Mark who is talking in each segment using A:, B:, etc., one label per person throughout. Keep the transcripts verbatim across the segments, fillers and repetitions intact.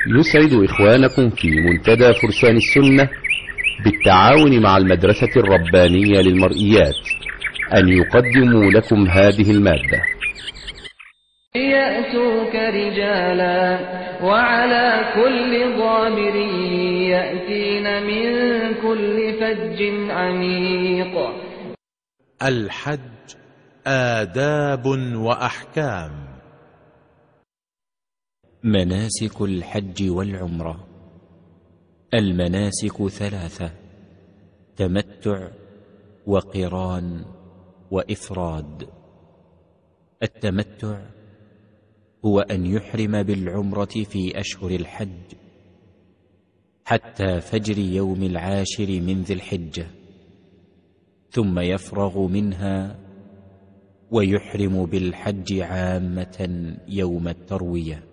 A: يسعد إخوانكم في منتدى فرسان السنة بالتعاون مع المدرسة الربانية للمرئيات أن يقدموا لكم هذه المادة.
B: يأتوك رجالا وعلى كل ضامر يأتين من كل فج عميق.
C: الحج آداب وأحكام.
D: مناسك الحج والعمرة. المناسك ثلاثة: تمتع وقران وإفراد. التمتع هو أن يحرم بالعمرة في أشهر الحج حتى فجر يوم العاشر من ذي الحجة، ثم يفرغ منها ويحرم بالحج عامة يوم التروية.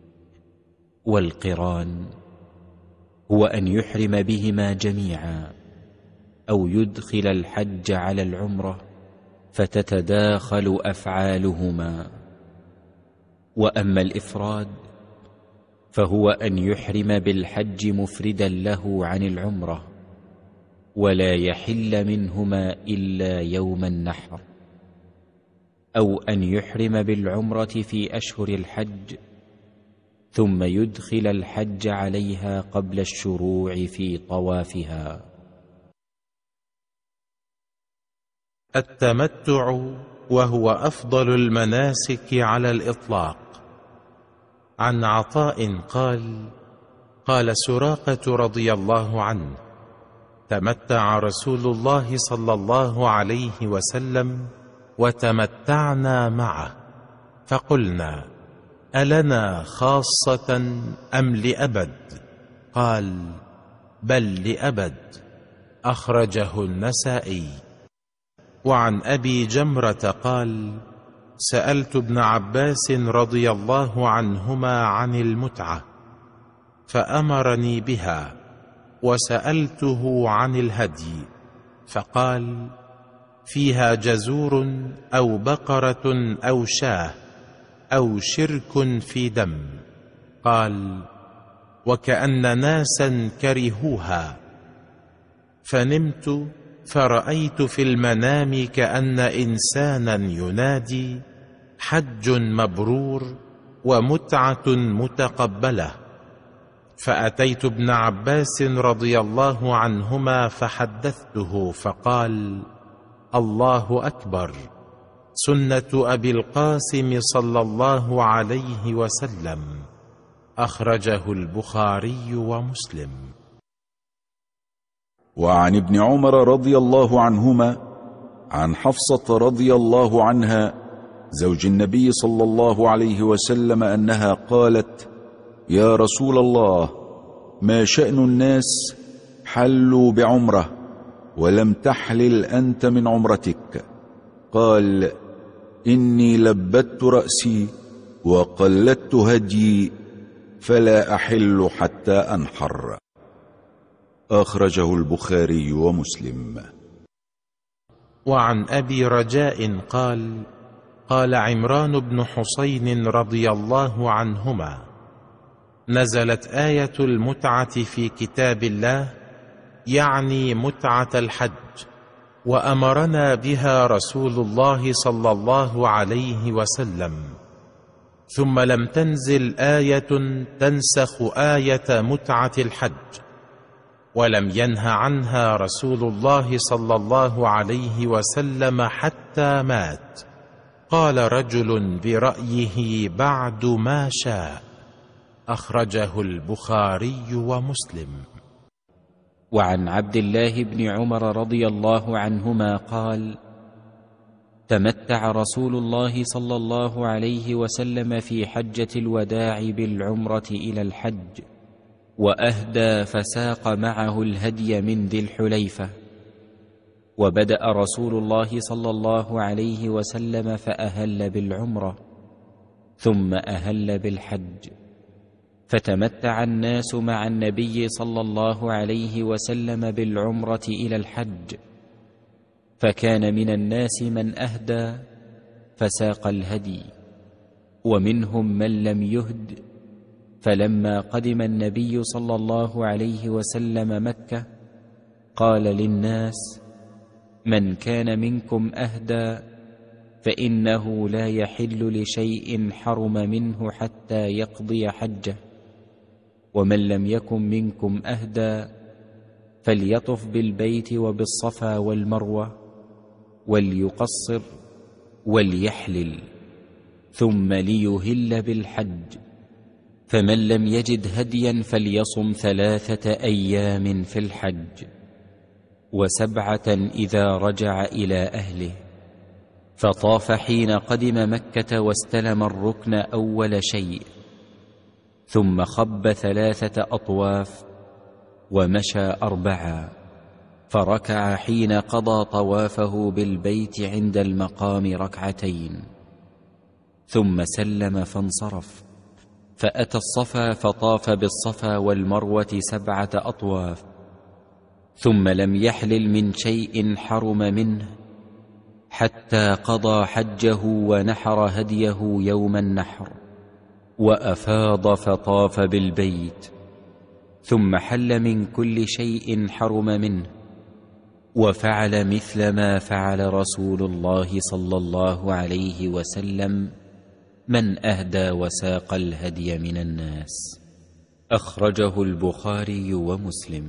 D: والقران هو أن يحرم بهما جميعا أو يدخل الحج على العمرة فتتداخل أفعالهما. وأما الإفراد فهو أن يحرم بالحج مفردا له عن العمرة ولا يحل منهما إلا يوم النحر، أو أن يحرم بالعمرة في أشهر الحج ثم يدخل الحج عليها قبل الشروع في طوافها.
C: التمتع وهو أفضل المناسك على الإطلاق. عن عطاء قال: قال سراقة رضي الله عنه: تمتع رسول الله صلى الله عليه وسلم وتمتعنا معه، فقلنا: ألنا خاصة أم لأبد؟ قال: بل لأبد. أخرجه النسائي. وعن أبي جمرة قال: سألت ابن عباس رضي الله عنهما عن المتعة فأمرني بها، وسألته عن الهدي فقال: فيها جزور أو بقرة أو شاه أو شرك في دم. قال: وكأن ناسا كرهوها، فنمت فرأيت في المنام كأن إنسانا ينادي: حج مبرور ومتعة متقبلة. فأتيت ابن عباس رضي الله عنهما فحدثته فقال: الله أكبر، سنة أبي القاسم صلى الله عليه وسلم. أخرجه البخاري ومسلم.
E: وعن ابن عمر رضي الله عنهما عن حفصة رضي الله عنها زوج النبي صلى الله عليه وسلم أنها قالت: يا رسول الله، ما شأن الناس حلوا بعمرة ولم تحلل أنت من عمرتك؟ قال: إني لبت رأسي وقلدت هديي فلا أحل حتى أنحر. أخرجه البخاري ومسلم.
C: وعن أبي رجاء قال: قال عمران بن حسين رضي الله عنهما: نزلت آية المتعة في كتاب الله، يعني متعة الحج، وأمرنا بها رسول الله صلى الله عليه وسلم، ثم لم تنزل آية تنسخ آية متعة الحج، ولم ينه عنها رسول الله صلى الله عليه وسلم حتى مات. قال رجل برأيه بعد ما شاء. أخرجه البخاري ومسلم.
D: وعن عبد الله بن عمر رضي الله عنهما قال: تمتع رسول الله صلى الله عليه وسلم في حجة الوداع بالعمرة إلى الحج، وأهدى فساق معه الهدي من ذي الحليفة. وبدأ رسول الله صلى الله عليه وسلم فأهل بالعمرة ثم أهل بالحج، فتمتع الناس مع النبي صلى الله عليه وسلم بالعمرة إلى الحج، فكان من الناس من أهدى فساق الهدي، ومنهم من لم يهد فلما قدم النبي صلى الله عليه وسلم مكة قال للناس: من كان منكم أهدى فإنه لا يحل لشيء حرم منه حتى يقضي حجه، ومن لم يكن منكم أهدى فليطف بالبيت وبالصفا والمروة وليقصر وليحلل، ثم ليهل بالحج. فمن لم يجد هديا فليصم ثلاثة أيام في الحج وسبعة إذا رجع إلى أهله. فطاف حين قدم مكة واستلم الركن أول شيء، ثم خب ثلاثة أطواف ومشى أربعا، فركع حين قضى طوافه بالبيت عند المقام ركعتين، ثم سلم فانصرف، فأتى الصفا فطاف بالصفا والمروة سبعة أطواف، ثم لم يحلل من شيء حرم منه حتى قضى حجه ونحر هديه يوم النحر، وأفاض فطاف بالبيت، ثم حل من كل شيء حرم منه، وفعل مثل ما فعل رسول الله صلى الله عليه وسلم من أهدى وساق الهدي من الناس. أخرجه البخاري ومسلم.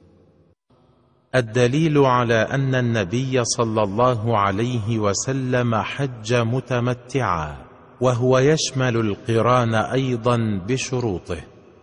C: الدليل على أن النبي صلى الله عليه وسلم حج متمتعا، وهو يشمل القران أيضا بشروطه.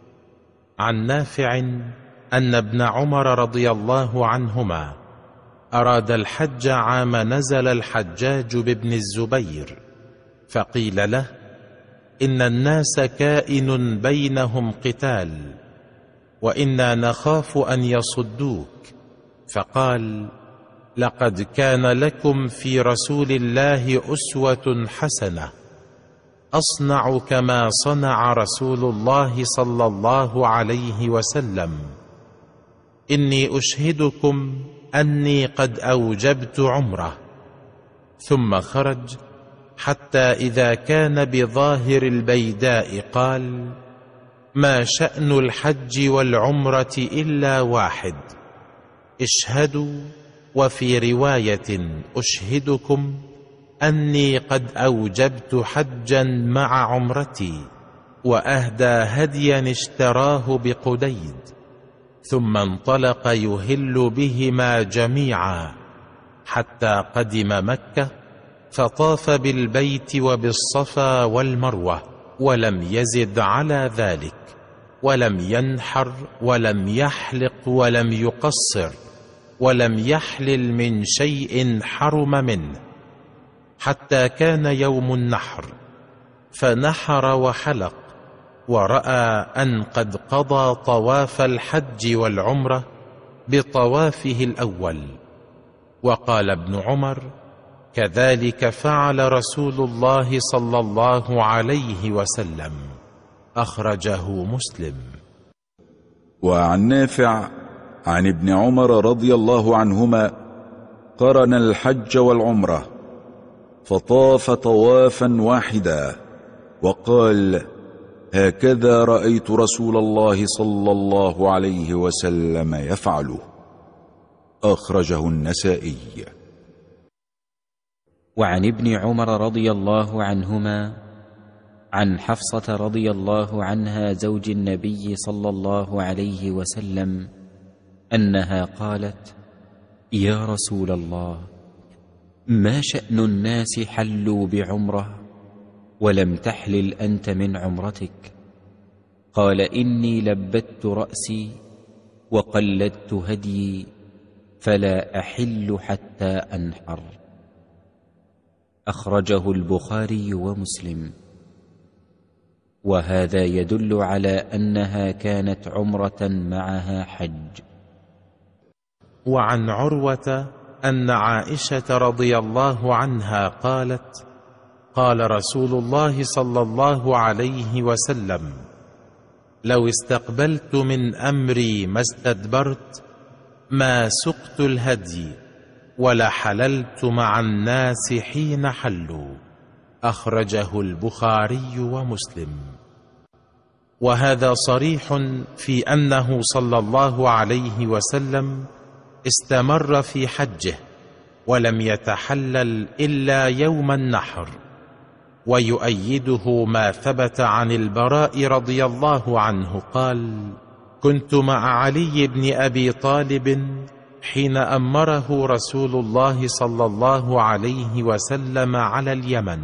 C: عن نافع أن ابن عمر رضي الله عنهما أراد الحج عام نزل الحجاج بابن الزبير، فقيل له: إن الناس كائن بينهم قتال، وإنا نخاف أن يصدوك. فقال: لقد كان لكم في رسول الله أسوة حسنة، أصنع كما صنع رسول الله صلى الله عليه وسلم. إني أشهدكم أني قد أوجبت عمره. ثم خرج حتى إذا كان بظاهر البيداء قال: ما شأن الحج والعمرة إلا واحد، اشهدوا. وفي رواية: أشهدكم أني قد أوجبت حجا مع عمرتي. وأهدى هديا اشتراه بقديد، ثم انطلق يهل بهما جميعا حتى قدم مكة، فطاف بالبيت وبالصفا والمروة، ولم يزد على ذلك، ولم ينحر ولم يحلق ولم يقصر، ولم يحلل من شيء حرم منه، حتى كان يوم النحر، فنحر وحلق، ورأى أن قد قضى طواف الحج والعمرة بطوافه الأول. وقال ابن عمر: كذلك فعل رسول الله صلى الله عليه وسلم. أخرجه مسلم.
E: وعن نافع عن ابن عمر رضي الله عنهما قرن الحج والعمرة، فطاف طوافا واحدا، وقال: هكذا رأيت رسول الله صلى الله عليه وسلم يفعله. أخرجه النسائي.
D: وعن ابن عمر رضي الله عنهما عن حفصة رضي الله عنها زوج النبي صلى الله عليه وسلم أنها قالت: يا رسول الله، ما شأن الناس حلوا بعمره ولم تحلل أنت من عمرتك؟ قال: إني لبت رأسي وقلدت هديي، فلا أحل حتى أنحر. أخرجه البخاري ومسلم. وهذا يدل على أنها كانت عمرة معها حج.
C: وعن عروة أن عائشة رضي الله عنها قالت: قال رسول الله صلى الله عليه وسلم: لو استقبلت من أمري ما استدبرت ما سقت الهدي ولا حللت مع الناس حين حلوا. أخرجه البخاري ومسلم. وهذا صريح في أنه صلى الله عليه وسلم استمر في حجه ولم يتحلل إلا يوم النحر. ويؤيده ما ثبت عن البراء رضي الله عنه قال: كنت مع علي بن أبي طالب حين أمره رسول الله صلى الله عليه وسلم على اليمن،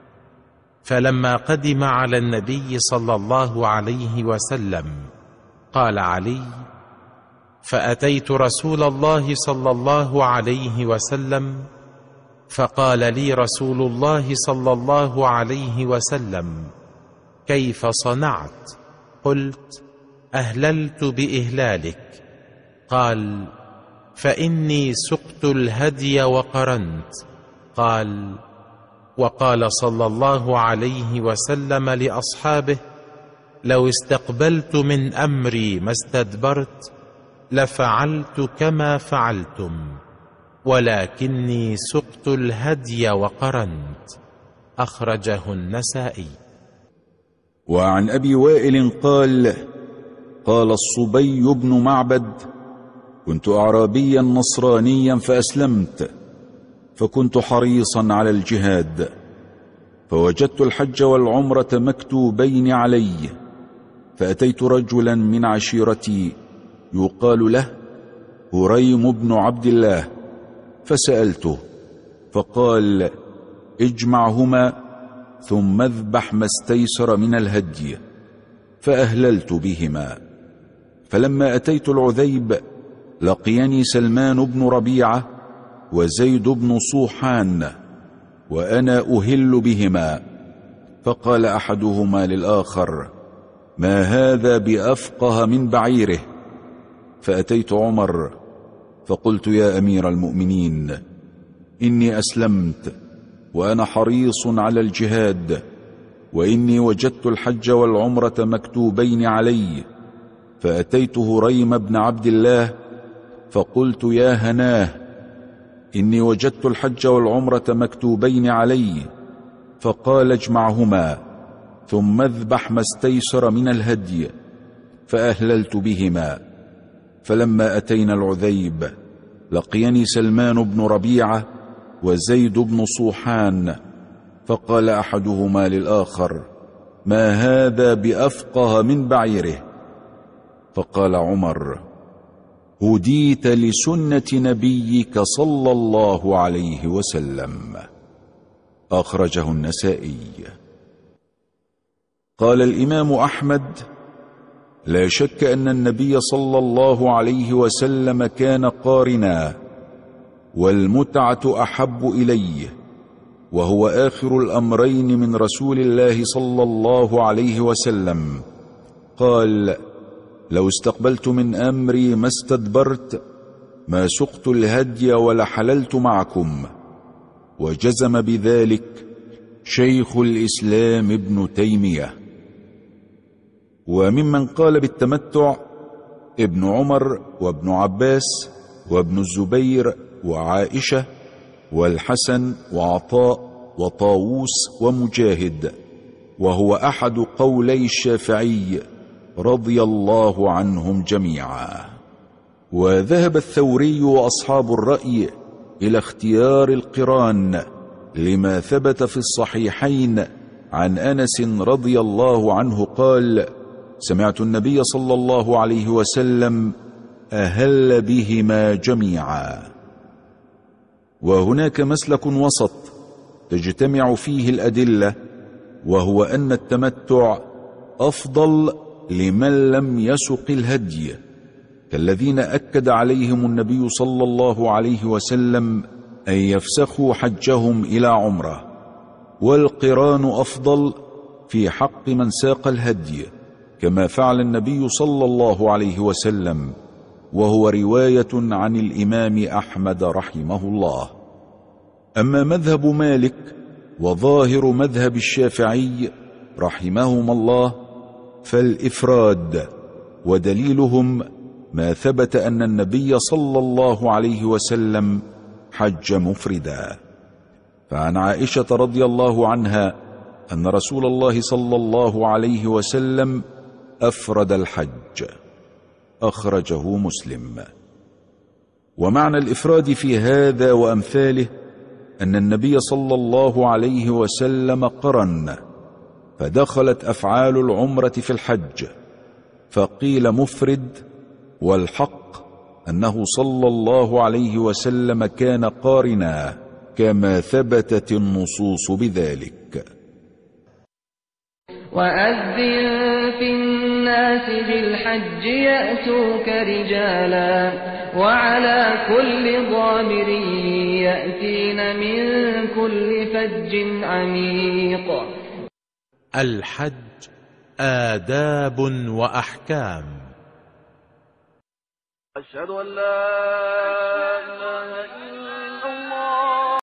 C: فلما قدم على النبي صلى الله عليه وسلم قال علي: فأتيت رسول الله صلى الله عليه وسلم فقال لي رسول الله صلى الله عليه وسلم: كيف صنعت؟ قلت: أهللت بإهلالك. قال: فإني سقت الهدي وقرنت. قال: وقال صلى الله عليه وسلم لأصحابه: لو استقبلت من أمري ما استدبرت لفعلت كما فعلتم، ولكني سقت الهدي وقرنت. أخرجه النسائي.
E: وعن أبي وائل قال: قال الصبي بن معبد: كنت أعرابيا نصرانيا فأسلمت، فكنت حريصا على الجهاد، فوجدت الحج والعمرة مكتوبين علي، فأتيت رجلا من عشيرتي يقال له هريم بن عبد الله، فسألته فقال: اجمعهما ثم اذبح ما استيسر من الهدي، فأهللت بهما. فلما أتيت العذيب لقيني سلمان بن ربيعة وزيد بن صوحان وأنا أهل بهما، فقال أحدهما للآخر: ما هذا بأفقه من بعيره؟ فأتيت عمر فقلت: يا أمير المؤمنين، إني أسلمت وأنا حريص على الجهاد، وإني وجدت الحج والعمرة مكتوبين علي، فأتيت هريم بن عبد الله فقلت: يا هناه، إني وجدت الحج والعمرة مكتوبين علي. فقال: اجمعهما ثم اذبح ما استيسر من الهدي، فأهللت بهما. فلما أتينا العذيب لقيني سلمان بن ربيعة وزيد بن صوحان، فقال أحدهما للآخر: ما هذا بأفقه من بعيره؟ فقال عمر: هديت لسنة نبيك صلى الله عليه وسلم. أخرجه النسائي. قال الإمام أحمد: لا شك أن النبي صلى الله عليه وسلم كان قارنا، والمتعة أحب إليه، وهو آخر الأمرين من رسول الله صلى الله عليه وسلم. قال: لو استقبلت من أمري ما استدبرت ما سقت الهدي ولا حللت معكم. وجزم بذلك شيخ الإسلام ابن تيمية. وممن قال بالتمتع ابن عمر وابن عباس وابن الزبير وعائشة والحسن وعطاء وطاووس ومجاهد، وهو أحد قولي الشافعي رضي الله عنهم جميعا. وذهب الثوري وأصحاب الرأي إلى اختيار القران لما ثبت في الصحيحين عن أنس رضي الله عنه قال: سمعت النبي صلى الله عليه وسلم أهل بهما جميعا. وهناك مسلك وسط تجتمع فيه الأدلة، وهو أن التمتع أفضل لمن لم يسق الهدي، كالذين أكد عليهم النبي صلى الله عليه وسلم أن يفسخوا حجهم إلى عمره. والقران أفضل في حق من ساق الهدي، كما فعل النبي صلى الله عليه وسلم، وهو رواية عن الإمام أحمد رحمه الله. أما مذهب مالك وظاهر مذهب الشافعي رحمهما الله فالإفراد، ودليلهم ما ثبت أن النبي صلى الله عليه وسلم حج مفردا. فعن عائشة رضي الله عنها أن رسول الله صلى الله عليه وسلم أفرد الحج. أخرجه مسلم. ومعنى الإفراد في هذا وأمثاله أن النبي صلى الله عليه وسلم قرن، فدخلت أفعال العمرة في الحج، فقيل مفرد، والحق أنه صلى الله عليه وسلم كان قارنا كما ثبتت النصوص بذلك.
B: وأذن في الناس بالحج يأتوك رجالا وعلى كل ضامر يأتين من كل فج عميق.
C: الحج آداب وأحكام.
F: أشهد أن لا إله إلا